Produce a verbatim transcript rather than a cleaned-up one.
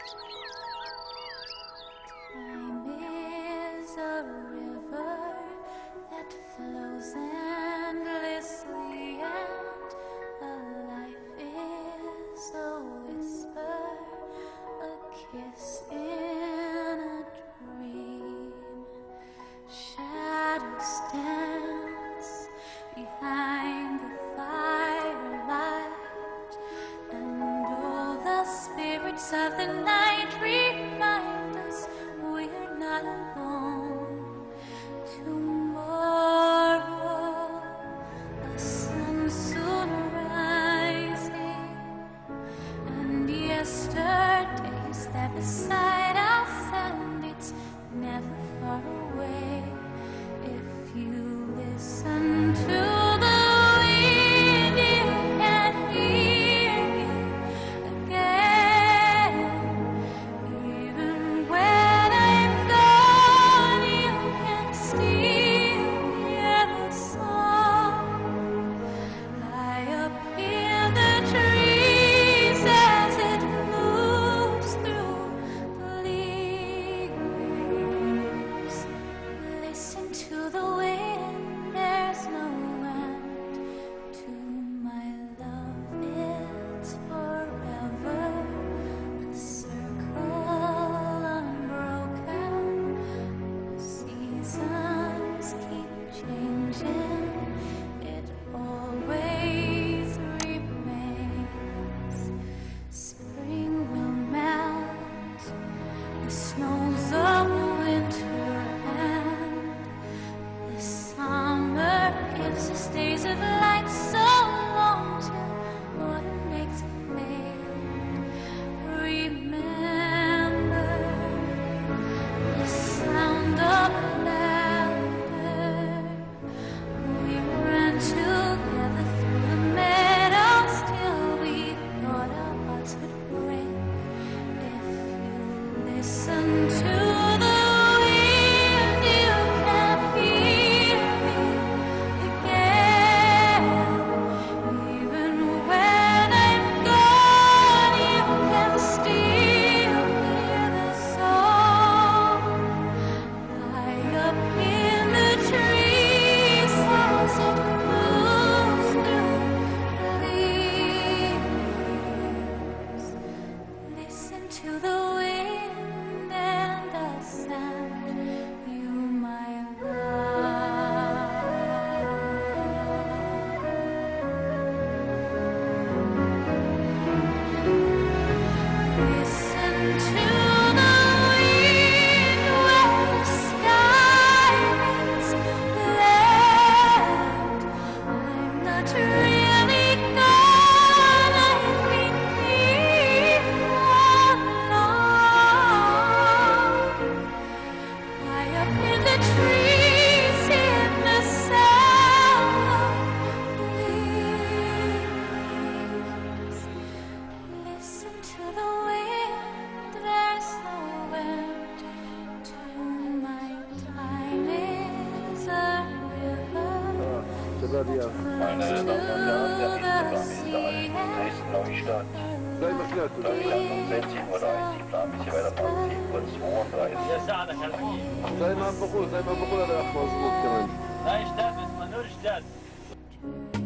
Time is a river that flows endlessly, and a life is a whisper, a kiss in a dream. Shadows dance behind the firelight, and all the spirits of the night remind us we're not alone. Tomorrow, the sun soon rising, and yesterday step beside us, and it's never far away if you listen to the wind. You can hear it again. Even when I'm gone, you can still hear the song high up in the trees as it moves through the leaves. Listen to the wind, there's no end to my love, it's forever, a circle unbroken. The seasons keep changing, it always remains. Spring will melt the snows of winter, and the summer gives us days of light so long till autumn makes it fade. Remember the sound of laughter. We ran together through the meadows till we thought our hearts would break. If you listen to the wind, you can hear me again. Even when I'm gone, you can still hear the song high up in the trees as it moves through the leaves. Listen to the wind and the sound, you my love. Listen to the wind where the sky meets land. I'm not really gone, I've been here all along. High up in the trees, in the sound of leaves. Listen to the wind, there's no end to my time is a river Sogar die Meine Damen und Herren, der nächste Plan ist da in Dresden-Neustadt. Sei mal klar, du Deutschland um sechzehn Uhr dreißig, Plan bis hier weiter um sieben Uhr zweiunddreißig. sei mal beruhigt, sei mal beruhigt, der Achbar, so gut, لا يشتغل بس ملوش جد.